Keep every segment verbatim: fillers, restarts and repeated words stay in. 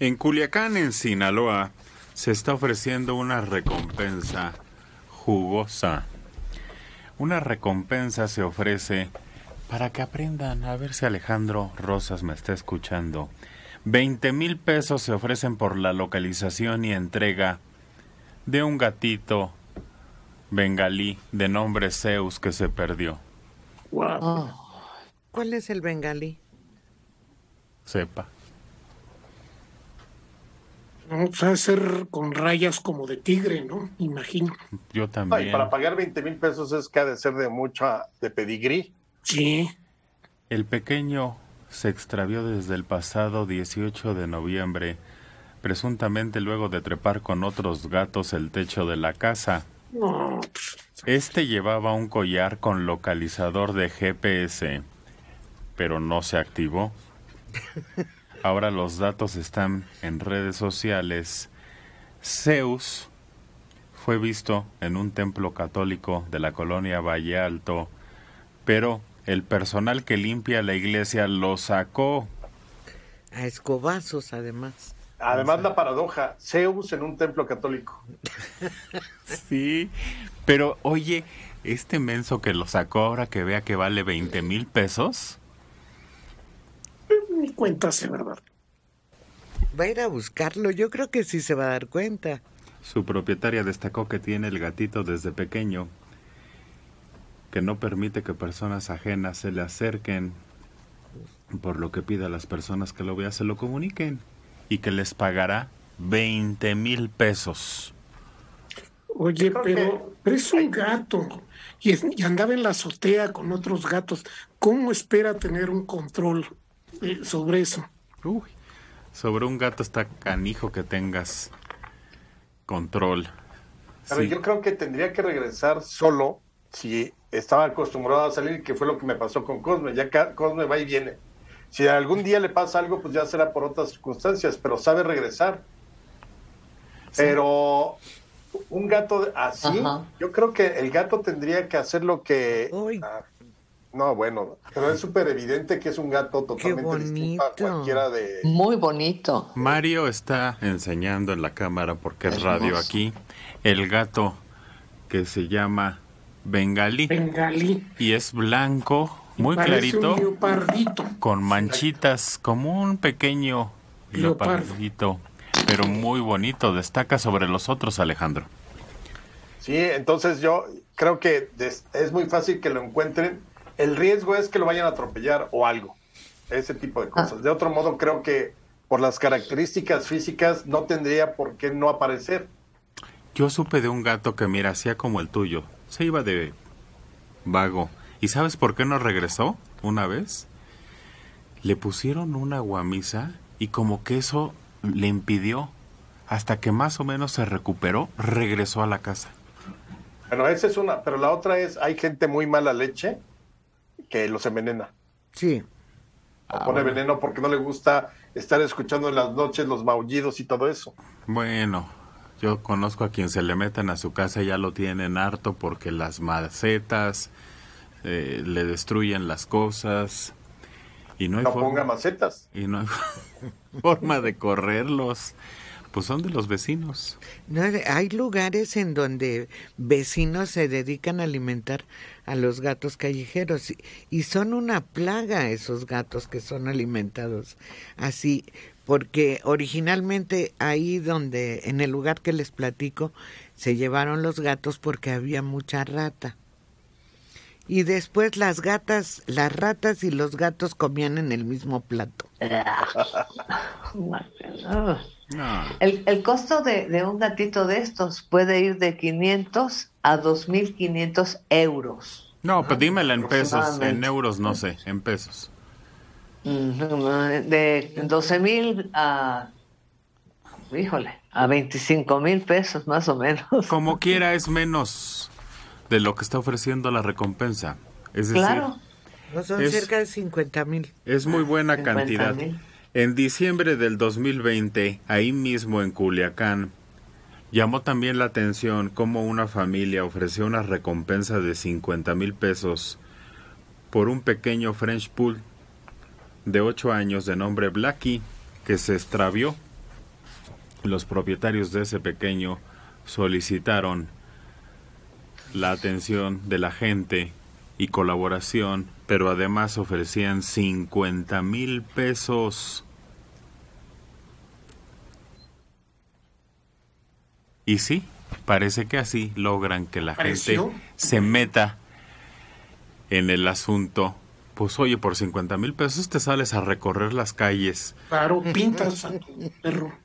En Culiacán, en Sinaloa, se está ofreciendo una recompensa jugosa. Una recompensa se ofrece para que aprendan, a ver si Alejandro Rosas me está escuchando. veinte mil pesos se ofrecen por la localización y entrega de un gatito bengalí de nombre Zeus que se perdió. Wow. Oh. ¿Cuál es el bengalí? Sepa. No, o sea, ser con rayas como de tigre, ¿no? Imagino. Yo también. Ay, para pagar veinte mil pesos es que ha de ser de mucha, de pedigrí. Sí. El pequeño se extravió desde el pasado dieciocho de noviembre, presuntamente luego de trepar con otros gatos el techo de la casa. No. Este llevaba un collar con localizador de G P S, pero no se activó. Ahora los datos están en redes sociales. Zeus fue visto en un templo católico de la colonia Valle Alto, pero el personal que limpia la iglesia lo sacó. A escobazos, además. Además, la paradoja, Zeus en un templo católico. Sí, pero oye, este menso que lo sacó ahora que vea que vale veinte mil pesos. Ni cuenta se va a dar. Va a ir a buscarlo, yo creo que sí se va a dar cuenta. Su propietaria destacó que tiene el gatito desde pequeño, que no permite que personas ajenas se le acerquen, por lo que pide a las personas que lo vean se lo comuniquen y que les pagará veinte mil pesos. Oye, Creo pero, que- pero es un gato y, es- y andaba en la azotea con otros gatos. ¿Cómo espera tener un control eh, sobre eso? Uy, sobre un gato está canijo que tengas control. Pero Sí. yo creo que tendría que regresar solo si estaba acostumbrado a salir, que fue lo que me pasó con Cosme. Ya ca- Cosme va y viene. Si algún día le pasa algo, pues ya será por otras circunstancias, pero sabe regresar. Pero un gato así, Ajá. yo creo que el gato tendría que hacer lo que... Uy. Ah, no, bueno, pero es súper evidente que es un gato totalmente distinto a bonito. cualquiera de... Muy bonito. Mario está enseñando en la cámara, porque es Hermoso. radio aquí, el gato que se llama bengalí Bengalí. y es blanco, muy Parece un clarito, leopardito. con manchitas como un pequeño Leopardo. leopardito, pero muy bonito, destaca sobre los otros, Alejandro. Sí, entonces yo creo que des- es muy fácil que lo encuentren. El riesgo es que lo vayan a atropellar o algo, ese tipo de cosas. De otro modo, creo que por las características físicas no tendría por qué no aparecer. Yo supe de un gato que, mira, hacía como el tuyo, se iba de vago. ¿Y sabes por qué no regresó una vez? Le pusieron una guamisa y como que eso le impidió, hasta que más o menos se recuperó, regresó a la casa. Bueno, esa es una, pero la otra es, hay gente muy mala leche que los envenena. Sí. O Ah, pone bueno. veneno porque no le gusta estar escuchando en las noches los maullidos y todo eso. Bueno, yo conozco a quien se le meten a su casa y ya lo tienen harto porque las macetas eh, le destruyen las cosas y no hay No forma, ponga macetas. y no hay forma de correrlos. Pues son de los vecinos. No, hay lugares en donde vecinos se dedican a alimentar a los gatos callejeros y, y son una plaga esos gatos que son alimentados así, porque originalmente ahí donde, en el lugar que les platico, se llevaron los gatos porque había mucha rata. Y después las gatas, las ratas y los gatos comían en el mismo plato. No. El, el costo de, de un gatito de estos puede ir de quinientos a dos mil quinientos euros. No, pues dímela en pesos, en aproximadamente. euros no sé, en pesos. Ujú, de doce mil a, híjole, a veinticinco mil pesos más o menos. Como quiera es menos de lo que está ofreciendo la recompensa. Es decir, Claro. No, son Es- cerca de cincuenta mil. es muy buena cincuenta cantidad. mil. En diciembre del dos mil veinte, ahí mismo en Culiacán, llamó también la atención cómo una familia ofreció una recompensa de cincuenta mil pesos por un pequeño French Poodle de ocho años de nombre Blackie que se extravió. Los propietarios de ese pequeño solicitaron la atención de la gente y colaboración, pero además ofrecían cincuenta mil pesos. Y sí, parece que así logran que la ¿Pareció? gente se meta en el asunto. Pues oye, por cincuenta mil pesos te sales a recorrer las calles. Claro, pintas a tu perro.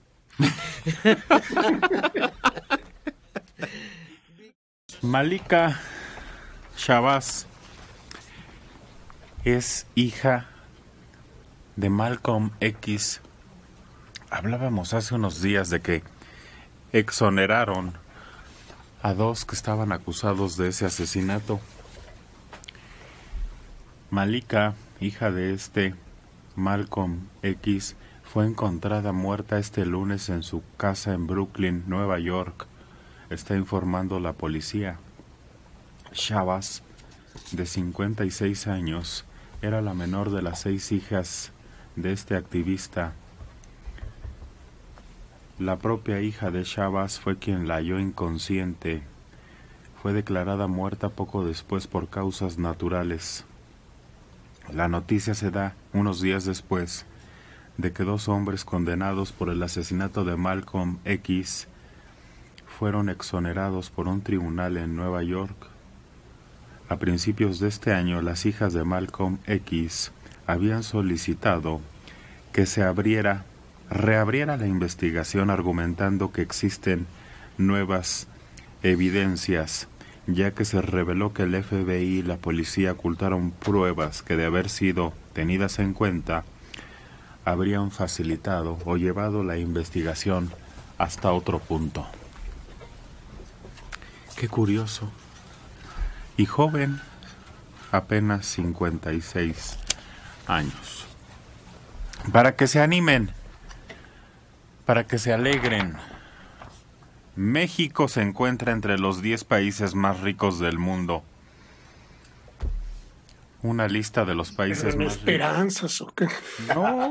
Malika Shabazz es hija de Malcolm X. Hablábamos hace unos días de que exoneraron a dos que estaban acusados de ese asesinato. Malika, hija de este Malcolm X, fue encontrada muerta este lunes en su casa en Brooklyn, Nueva York. Está informando la policía. Shabazz, de cincuenta y seis años, era la menor de las seis hijas de este activista. La propia hija de Shabazz fue quien la halló inconsciente. Fue declarada muerta poco después por causas naturales. La noticia se da unos días después de que dos hombres condenados por el asesinato de Malcolm X fueron exonerados por un tribunal en Nueva York. A principios de este año, las hijas de Malcolm X habían solicitado que se abriera, reabriera la investigación, argumentando que existen nuevas evidencias, ya que se reveló que el F B I y la policía ocultaron pruebas que, de haber sido tenidas en cuenta, habrían facilitado o llevado la investigación hasta otro punto. Qué curioso. Y joven, apenas cincuenta y seis años. Para que se animen, para que se alegren. México se encuentra entre los diez países más ricos del mundo. Una lista de los países más esperanzas, ¿o qué? No.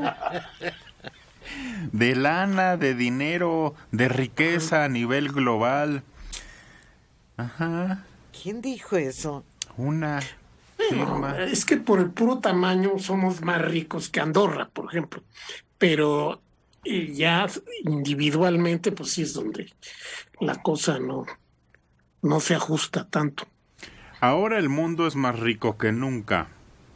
De lana, de dinero, de riqueza a nivel global. Ajá. ¿Quién dijo eso? Una firma. No, es que por el puro tamaño somos más ricos que Andorra, por ejemplo. Pero eh, ya individualmente, pues sí es donde la cosa no, no se ajusta tanto. Ahora el mundo es más rico que nunca.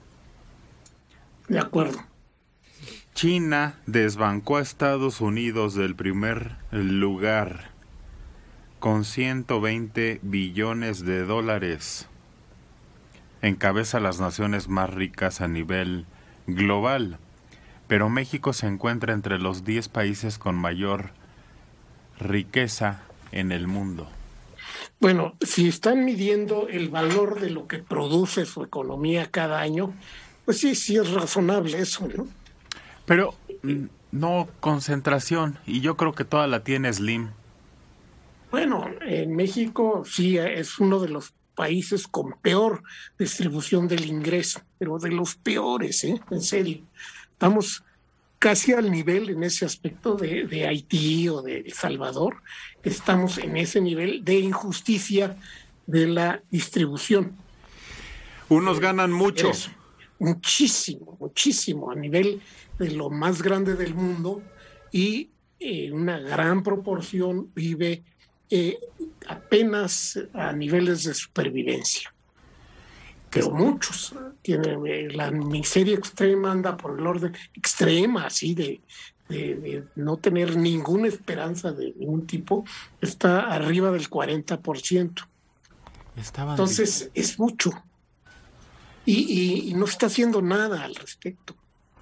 De acuerdo. China desbancó a Estados Unidos del primer lugar con ciento veinte billones de dólares. Encabeza las naciones más ricas a nivel global, pero México se encuentra entre los diez países con mayor riqueza en el mundo. Bueno, si están midiendo el valor de lo que produce su economía cada año, pues sí, sí es razonable eso, ¿no? Pero no concentración, y yo creo que toda la tiene Slim. Bueno, en México sí es uno de los países con peor distribución del ingreso, pero de los peores, ¿eh? En serio. Estamos casi al nivel en ese aspecto de, de Haití o de El Salvador. Estamos en ese nivel de injusticia de la distribución. Unos ganan mucho. Es muchísimo, muchísimo, a nivel de lo más grande del mundo, y eh, una gran proporción vive eh, apenas a niveles de supervivencia. Pero muchos tienen eh, la miseria extrema, anda por el orden extrema, así de, de, de no tener ninguna esperanza de ningún tipo, está arriba del cuarenta por ciento. Estaban Entonces de... es mucho. Y, y, y no está haciendo nada al respecto.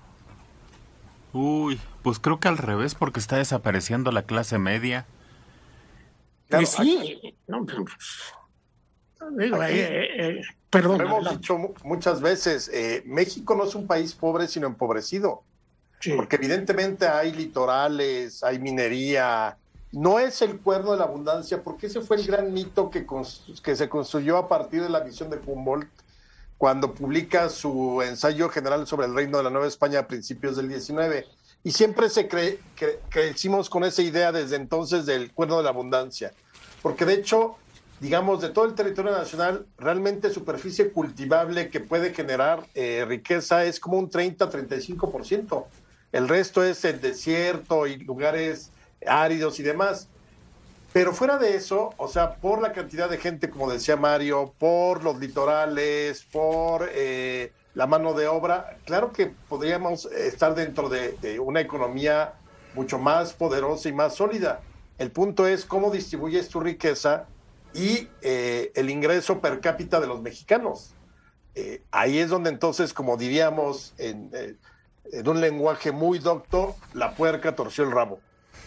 Uy, pues creo que al revés, porque está desapareciendo la clase media. Claro, pues sí, aquí, no, digo, eh, eh, perdón. Lo hemos adelante. dicho muchas veces, eh, México no es un país pobre, sino empobrecido. Sí. Porque evidentemente hay litorales, hay minería, no es el cuerno de la abundancia, porque ese fue el gran mito que, que se construyó a partir de la visión de Humboldt, cuando publica su ensayo general sobre el reino de la Nueva España a principios del diecinueve. Y siempre se cre, cre, crecimos con esa idea desde entonces del cuerno de la abundancia. Porque de hecho, digamos, de todo el territorio nacional, realmente superficie cultivable que puede generar eh, riqueza es como un treinta a treinta y cinco por ciento. El resto es el desierto y lugares áridos y demás. Pero fuera de eso, o sea, por la cantidad de gente, como decía Mario, por los litorales, por eh, la mano de obra, claro que podríamos estar dentro de, de una economía mucho más poderosa y más sólida. El punto es cómo distribuyes tu riqueza y eh, el ingreso per cápita de los mexicanos. Eh, ahí es donde entonces, como diríamos en, eh, en un lenguaje muy docto, la puerca torció el rabo.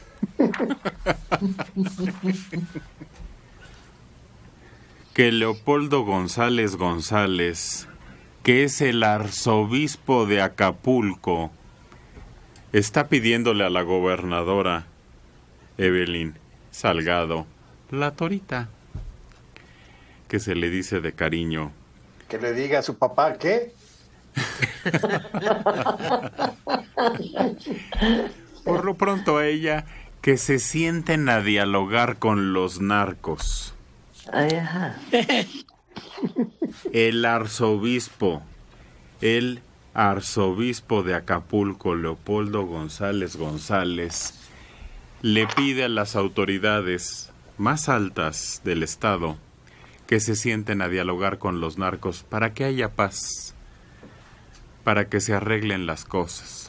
Que Leopoldo González González, que es el arzobispo de Acapulco, está pidiéndole a la gobernadora Evelyn Salgado, la Torita, que se le dice de cariño, que le diga a su papá, ¿qué? Por lo pronto a ella, que se sienten a dialogar con los narcos. Ay, ajá. El arzobispo, el arzobispo de Acapulco, Leopoldo González González, le pide a las autoridades más altas del estado que se sienten a dialogar con los narcos para que haya paz, para que se arreglen las cosas.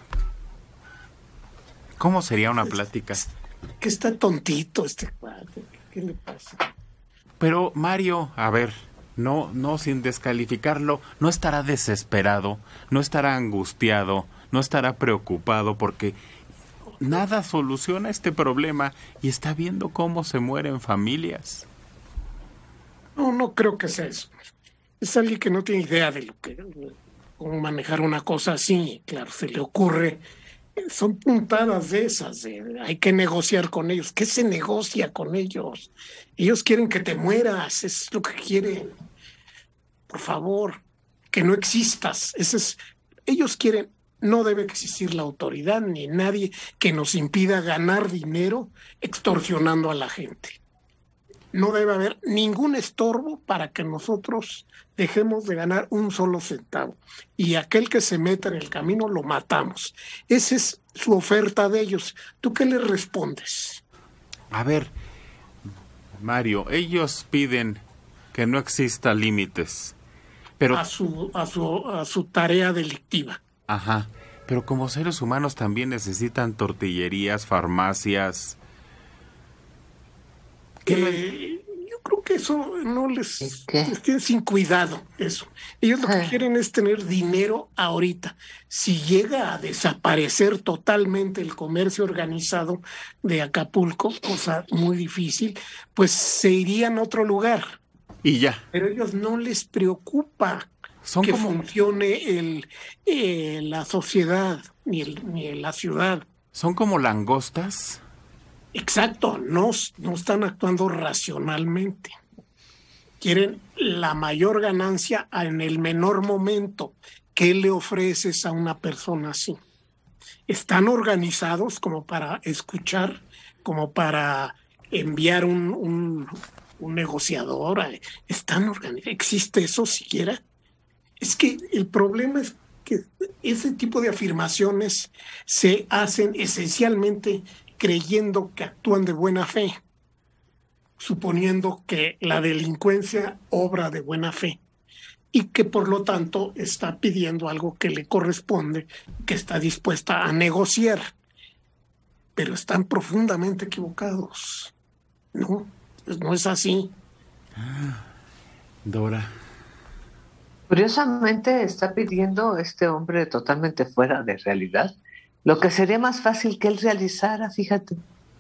¿Cómo sería una plática? Que está tontito este cuate. ¿Qué le pasa? Pero Mario, a ver, no, no sin descalificarlo, no estará desesperado, no estará angustiado, no estará preocupado porque nada soluciona este problema y está viendo cómo se mueren familias. No, no creo que sea eso. Es alguien que no tiene idea de lo que, cómo manejar una cosa así. Claro, se le ocurre. Son puntadas de esas, eh. Hay que negociar con ellos. ¿Qué se negocia con ellos? Ellos quieren que te mueras, es lo que quieren. Por favor, que no existas. Ese es, ellos quieren, no debe existir la autoridad ni nadie que nos impida ganar dinero extorsionando a la gente. No debe haber ningún estorbo para que nosotros dejemos de ganar un solo centavo. Y aquel que se meta en el camino lo matamos. Esa es su oferta de ellos. ¿Tú qué les respondes? A ver, Mario, ellos piden que no exista límites, pero a su a su a su tarea delictiva. Ajá, pero como seres humanos también necesitan tortillerías, farmacias. Eh, yo creo que eso no les, les tiene sin cuidado, eso. Ellos lo que quieren es tener dinero ahorita. Si llega a desaparecer totalmente el comercio organizado de Acapulco, cosa muy difícil, pues se irían a otro lugar. Y ya. Pero a ellos no les preocupa Son que como... funcione el, eh, la sociedad ni, el, ni la ciudad. ¿Son como langostas? Exacto, no, no están actuando racionalmente. Quieren la mayor ganancia en el menor momento. ¿Qué le ofreces a una persona así? Están organizados como para escuchar, como para enviar un, un, un negociador. Están organizados. ¿Existe eso siquiera? Es que el problema es que ese tipo de afirmaciones se hacen esencialmente creyendo que actúan de buena fe, suponiendo que la delincuencia obra de buena fe y que por lo tanto está pidiendo algo que le corresponde, que está dispuesta a negociar. Pero están profundamente equivocados. No, no es así. Dora. Curiosamente está pidiendo este hombre totalmente fuera de realidad lo que sería más fácil que él realizara, fíjate.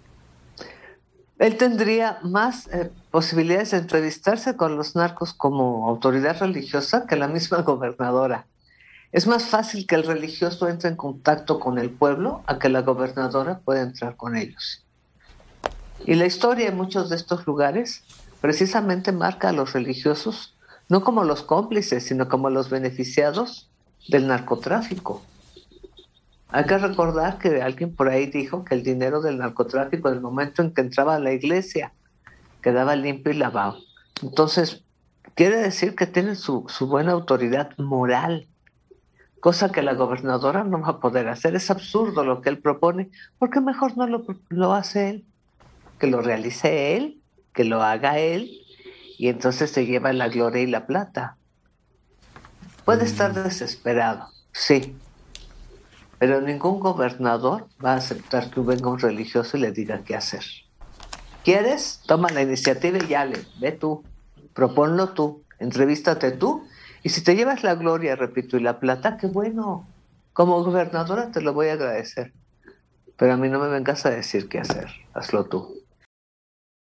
Él tendría más eh, posibilidades de entrevistarse con los narcos como autoridad religiosa que la misma gobernadora. Es más fácil que el religioso entre en contacto con el pueblo a que la gobernadora pueda entrar con ellos. Y la historia en muchos de estos lugares precisamente marca a los religiosos no como los cómplices, sino como los beneficiados del narcotráfico. Hay que recordar que alguien por ahí dijo que el dinero del narcotráfico, en el momento en que entraba a la iglesia, quedaba limpio y lavado. Entonces, quiere decir que tienen su, su buena autoridad moral, cosa que la gobernadora no va a poder hacer. Es absurdo lo que él propone, porque mejor no lo, lo hace él, que lo realice él, que lo haga él, y entonces se lleva la gloria y la plata. Puede estar desesperado, sí, pero ningún gobernador va a aceptar que venga un religioso y le diga qué hacer. ¿Quieres? Toma la iniciativa y ya le, ve tú, proponlo tú, entrevístate tú, y si te llevas la gloria, repito, y la plata, qué bueno. Como gobernadora te lo voy a agradecer, pero a mí no me vengas a decir qué hacer, hazlo tú.